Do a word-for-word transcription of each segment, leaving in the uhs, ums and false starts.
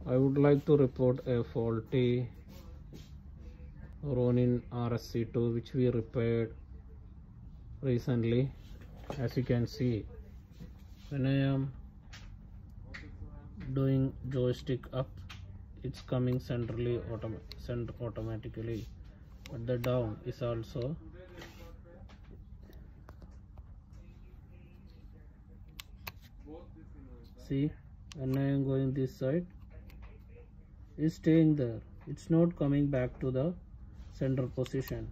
I would like to report a faulty Ronin R S C two which we repaired recently. As you can see, when I am doing joystick up, it's coming centrally autom center automatically, but the down is also see, when I am going this side, is staying there. It's not coming back to the center position.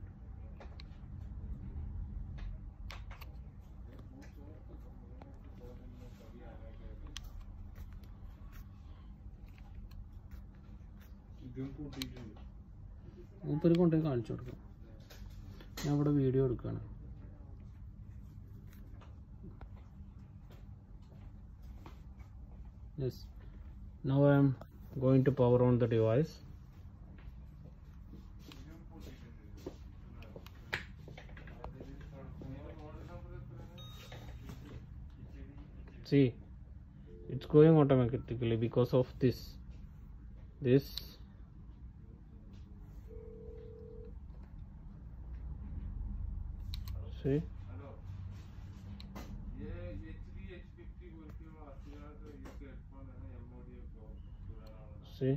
മൂപ്പര് കൊണ്ടുപോയി കാണിച്ചു കൊടുക്കും. ഞാൻ ഇവിടെ video എടുക്കുകയാണ്. Yes, now I am going to power on the device. See, it's going automatically because of this this see, see,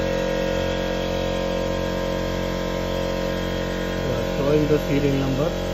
showing the serial number.